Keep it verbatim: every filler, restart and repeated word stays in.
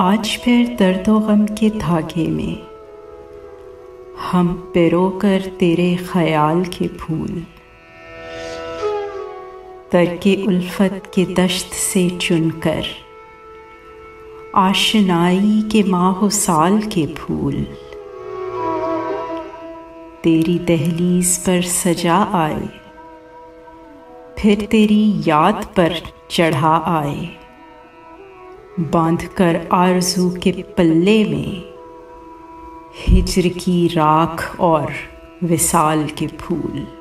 आज फिर दर्दो गम के धागे में हम पिरो कर तेरे ख्याल के फूल, तरके उल्फत के दश्त से चुनकर आशनाई के माहो साल के फूल, तेरी दहलीज पर सजा आए फिर तेरी याद पर चढ़ा आए, बांध कर आरज़ू के पल्ले में हिज्र की राख और विसाल के फूल।